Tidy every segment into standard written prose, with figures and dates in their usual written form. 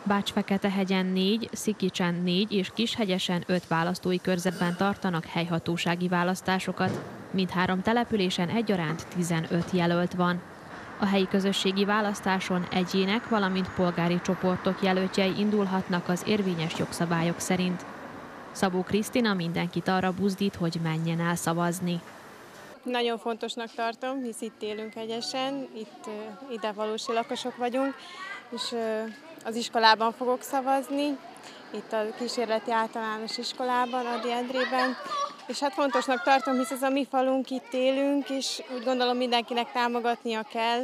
Bács-Feketehegyen 4, Szikicsen 4 és Kishegyesen 5 választói körzetben tartanak helyhatósági választásokat. Mindhárom településen egyaránt 15 jelölt van. A helyi közösségi választáson egyének, valamint polgári csoportok jelöltjei indulhatnak az érvényes jogszabályok szerint. Szabó Krisztina mindenkit arra buzdít, hogy menjen el szavazni. Nagyon fontosnak tartom, hisz itt élünk Hegyesen, ide valósi lakosok vagyunk, és az iskolában fogok szavazni, itt a kísérleti általános iskolában, Ady Endrében, és hát fontosnak tartom, hisz ez a mi falunk, itt élünk, és úgy gondolom mindenkinek támogatnia kell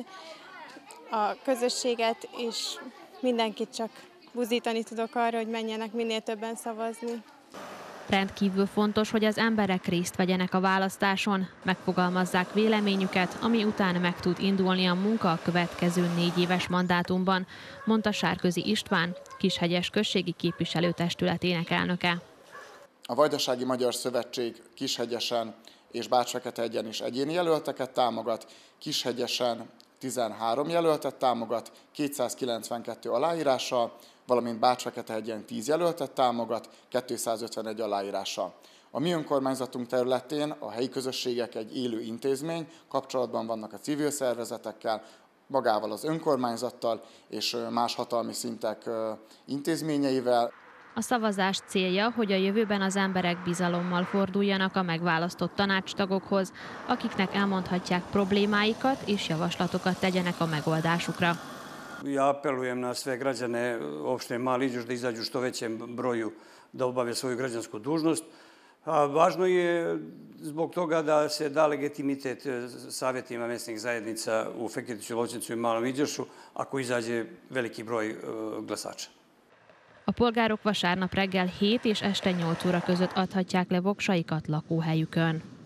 a közösséget, és mindenkit csak buzdítani tudok arra, hogy menjenek minél többen szavazni. Rendkívül fontos, hogy az emberek részt vegyenek a választáson, megfogalmazzák véleményüket, ami után meg tud indulni a munka a következő 4 éves mandátumban, mondta Sárközi István, Kishegyes községi képviselőtestületének elnöke. A Vajdasági Magyar Szövetség Kishegyesen és Bács-Feketehegyen is egyéni jelölteket támogat, Kishegyesen 13 jelöltet támogat, 292 aláírással, valamint Bács-Feketehegyen 10 jelöltet támogat, 251 aláírással. A mi önkormányzatunk területén a helyi közösségek egy élő intézmény, kapcsolatban vannak a civil szervezetekkel, magával az önkormányzattal és más hatalmi szintek intézményeivel. A szavazás célja, hogy a jövőben az emberek bizalommal forduljanak a megválasztott tanácstagokhoz, akiknek elmondhatják problémáikat és javaslatokat tegyenek a megoldásukra. Ja apelujem na sve građane opštine Mali Iđoš da izađu što većem broju da obave svoju građansku dužnost. Važno je zbog toga da se da legitimitet savjetima mesnih zajednica u Feketiću, Lovćencu i Malom Iđošu ako izađe veliki broj glasača. A polgárok vasárnap reggel 7 és este 8 óra között adhatják le voksaikat lakóhelyükön.